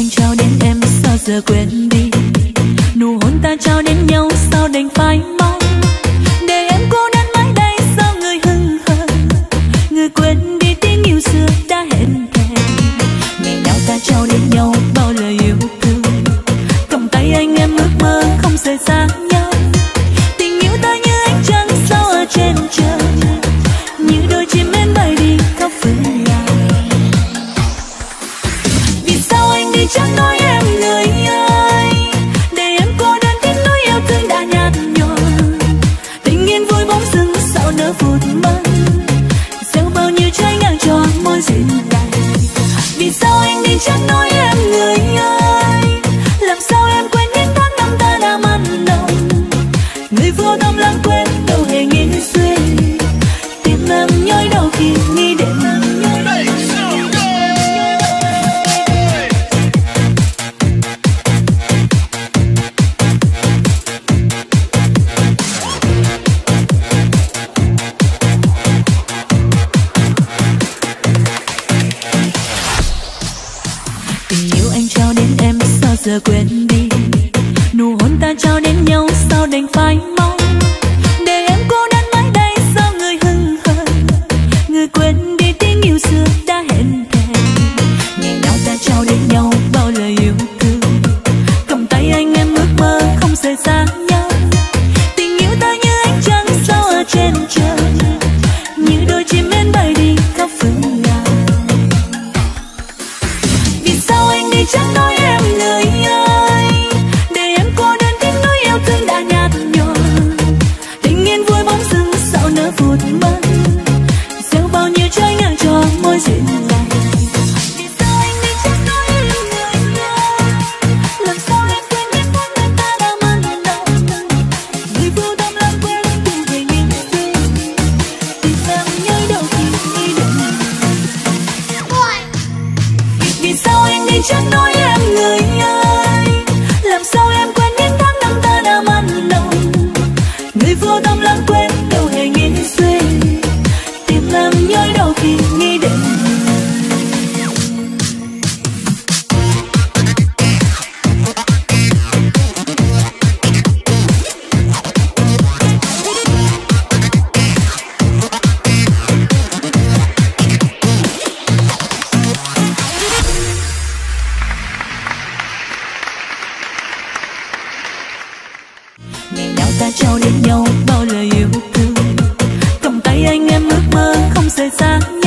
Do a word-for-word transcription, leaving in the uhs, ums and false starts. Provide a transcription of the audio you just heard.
anh trao đến em sao giờ quên đi, nụ hôn ta trao đến nhau sao đành phải mong, để em cô đơn mãi đây sao người hững hờ, người quên đi tiếng yêu xưa đã hẹn thề. Ngày nào ta trao đến nhau bao lời yêu thương, cầm tay anh em ước mơ không rời xa nhau, tình yêu ta như ánh trăng sao ở trên trời, như đôi chim én bay đi khắp phương nào. Vì sao anh đi chẳng nói em người ơi, để em cô đơn tiếng nói yêu thương đã nhạt nhòa, tình yên vui bóng dưng sao nỡ vụt mất, gieo bao nhiêu trái ngang cho môi dịu dàng. Vì sao anh đi chẳng nói em người ơi, làm sao em quên những tháng năm ta đã mặn nồng, người vô tâm lãng quên đâu hề nghĩ suy, tim em nhói đau khi nghĩ đến giờ quên đi, nụ hôn ta trao đến nhau sao đành phải mong, để em cô đơn mãi đây sao người hững hờ, người quên đi tiếng yêu xưa đã hẹn thề. Ngày nào ta trao đến nhau bao lời yêu thương, cầm tay anh em ước mơ không rời xa nhau, tình yêu ta như ánh trăng sao ở trên trời, như đôi chim én bay đi khắp phương nào. Vì sao anh đi chẳng nói em người ơi, để em cô đơn tiếng nói yêu thương đã nhạt nhòa, tình yên vui bóng dưng sao nỡ vụt mất, gieo bao nhiêu trái ngang cho môi dịu dàng. Vì sao anh đi chẳng nói em người ơi, làm sao em quên những tháng năm ta đã mặn nồng, người vô tâm lãng quên từng về nghĩ suy, tim em nhói đau khi nghĩ đến. Vì sao anh đi chẳng nói em người ơi, làm sao em quên những tháng năm ta đã mặn nồng, người vô tâm lãng quên đâu hề nghĩ suy, tim em nhói đau khi nghĩ đến. Ngày nào ta trao đến nhau bao lời yêu thương, cầm tay anh em ước mơ không rời xa.